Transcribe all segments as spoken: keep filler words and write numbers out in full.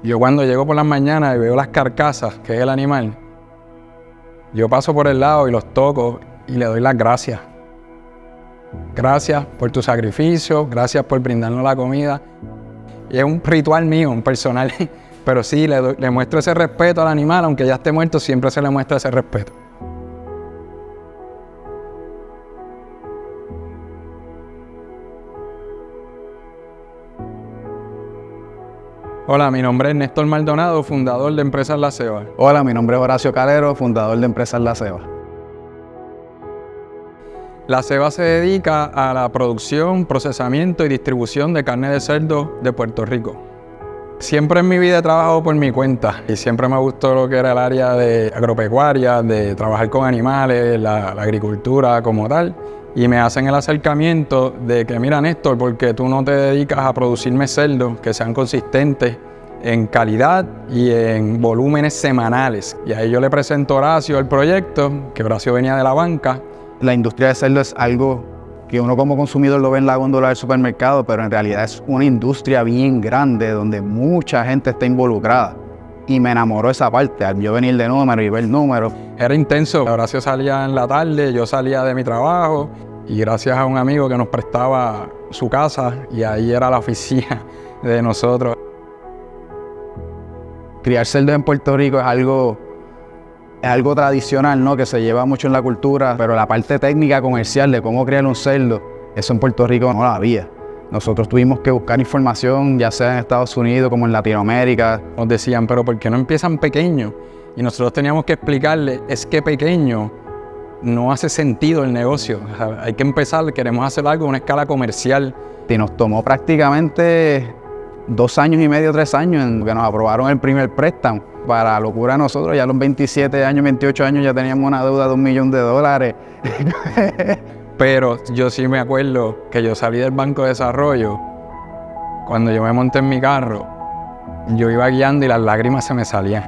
Yo cuando llego por las mañanas y veo las carcasas, que es el animal, yo paso por el lado y los toco y le doy las gracias. Gracias por tu sacrificio, gracias por brindarnos la comida. Y es un ritual mío, un personal, pero sí, le, doy, le muestro ese respeto al animal, aunque ya esté muerto, siempre se le muestra ese respeto. Hola, mi nombre es Néstor Maldonado, fundador de Empresas La Ceba. Hola, mi nombre es Horacio Calero, fundador de Empresas La Ceba. La Ceba se dedica a la producción, procesamiento y distribución de carne de cerdo de Puerto Rico. Siempre en mi vida he trabajado por mi cuenta y siempre me gustó lo que era el área de agropecuaria, de trabajar con animales, la, la agricultura como tal. Y me hacen el acercamiento de que, mira Néstor, porque tú no te dedicas a producirme cerdos que sean consistentes en calidad y en volúmenes semanales. Y ahí yo le presento a Horacio el proyecto, que Horacio venía de la banca. La industria de cerdo es algo que uno como consumidor lo ve en la góndola del supermercado, pero en realidad es una industria bien grande donde mucha gente está involucrada. Y me enamoró esa parte, al yo venir de números y ver números. Era intenso. Horacio salía en la tarde, yo salía de mi trabajo y gracias a un amigo que nos prestaba su casa y ahí era la oficina de nosotros. Criar cerdos en Puerto Rico es algo, es algo tradicional, ¿no? Que se lleva mucho en la cultura, pero la parte técnica comercial de cómo criar un cerdo, eso en Puerto Rico no la había. Nosotros tuvimos que buscar información, ya sea en Estados Unidos como en Latinoamérica. Nos decían, pero ¿por qué no empiezan pequeños? Y nosotros teníamos que explicarle, es que pequeño no hace sentido el negocio. O sea, hay que empezar, queremos hacer algo a una escala comercial. Y nos tomó prácticamente dos años y medio, tres años en que nos aprobaron el primer préstamo. Para locura de nosotros, ya a los veintisiete años, veintiocho años ya teníamos una deuda de un millón de dólares. Pero yo sí me acuerdo que yo salí del Banco de Desarrollo, cuando yo me monté en mi carro, yo iba guiando y las lágrimas se me salían.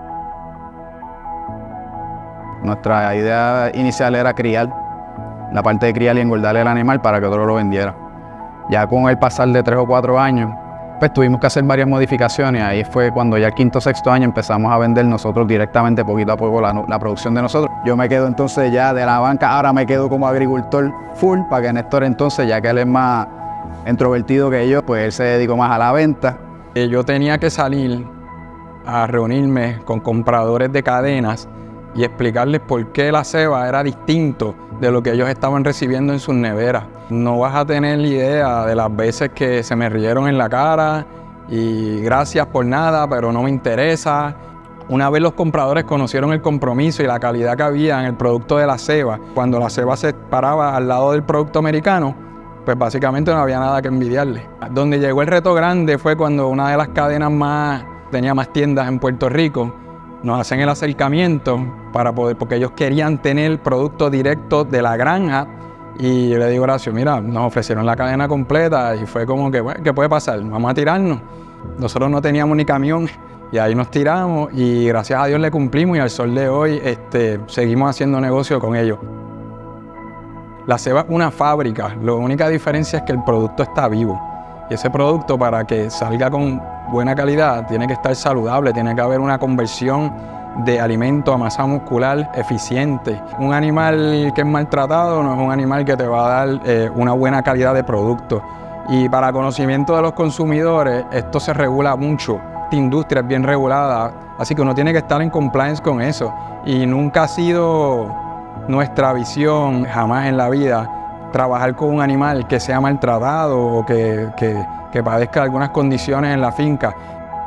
Nuestra idea inicial era criar, la parte de criar y engordarle el animal para que otro lo vendiera. Ya con el pasar de tres o cuatro años, pues tuvimos que hacer varias modificaciones. Ahí fue cuando ya el quinto o sexto año empezamos a vender nosotros directamente, poquito a poco, la, la producción de nosotros. Yo me quedo entonces ya de la banca, ahora me quedo como agricultor full, para que Néstor entonces, ya que él es más introvertido que yo, pues él se dedicó más a la venta. Yo tenía que salir a reunirme con compradores de cadenas y explicarles por qué la ceba era distinto de lo que ellos estaban recibiendo en sus neveras. No vas a tener idea de las veces que se me rieron en la cara y gracias por nada, pero no me interesa. Una vez los compradores conocieron el compromiso y la calidad que había en el producto de la ceba, cuando la ceba se paraba al lado del producto americano, pues básicamente no había nada que envidiarle. Donde llegó el reto grande fue cuando una de las cadenas más, tenía más tiendas en Puerto Rico, nos hacen el acercamiento para poder, porque ellos querían tener producto directo de la granja. Y yo le digo, Horacio, mira, nos ofrecieron la cadena completa y fue como que, bueno, ¿qué puede pasar? Vamos a tirarnos. Nosotros no teníamos ni camión y ahí nos tiramos y gracias a Dios le cumplimos y al sol de hoy este, seguimos haciendo negocio con ellos. La ceba es una fábrica, la única diferencia es que el producto está vivo. Y ese producto, para que salga con buena calidad, tiene que estar saludable, tiene que haber una conversión de alimento a masa muscular eficiente. Un animal que es maltratado no es un animal que te va a dar eh, una buena calidad de producto. Y para conocimiento de los consumidores, esto se regula mucho. Esta industria es bien regulada, así que uno tiene que estar en compliance con eso. Y nunca ha sido nuestra visión, jamás en la vida, trabajar con un animal que sea maltratado o que, que, que padezca algunas condiciones en la finca.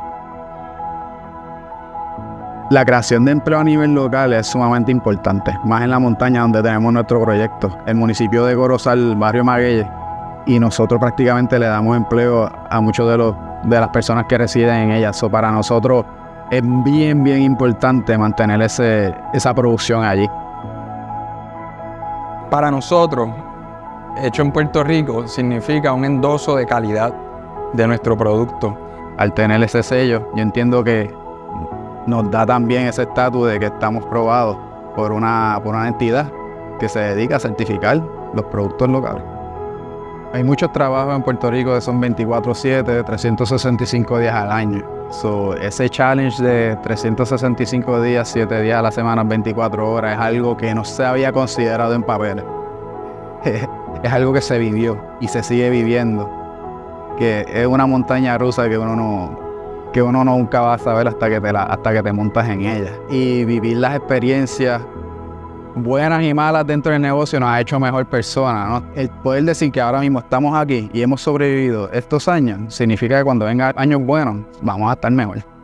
La creación de empleo a nivel local es sumamente importante, más en la montaña donde tenemos nuestro proyecto, el municipio de Corozal, barrio Magueyes, y nosotros prácticamente le damos empleo a muchos de, los, de las personas que residen en ella. So, para nosotros es bien, bien importante mantener ese, esa producción allí. Para nosotros, hecho en Puerto Rico significa un endoso de calidad de nuestro producto. Al tener ese sello, yo entiendo que nos da también ese estatus de que estamos probados por una, por una entidad que se dedica a certificar los productos locales. Hay muchos trabajos en Puerto Rico que son veinticuatro siete, trescientos sesenta y cinco días al año. So, ese challenge de trescientos sesenta y cinco días, siete días a la semana, veinticuatro horas, es algo que no se había considerado en papeles. Es algo que se vivió y se sigue viviendo. Que es una montaña rusa que uno no, que uno nunca va a saber hasta que te la, hasta que te montas en ella. Y vivir las experiencias buenas y malas dentro del negocio nos ha hecho mejor persona, ¿no? El poder decir que ahora mismo estamos aquí y hemos sobrevivido estos años, significa que cuando vengan años buenos, vamos a estar mejor.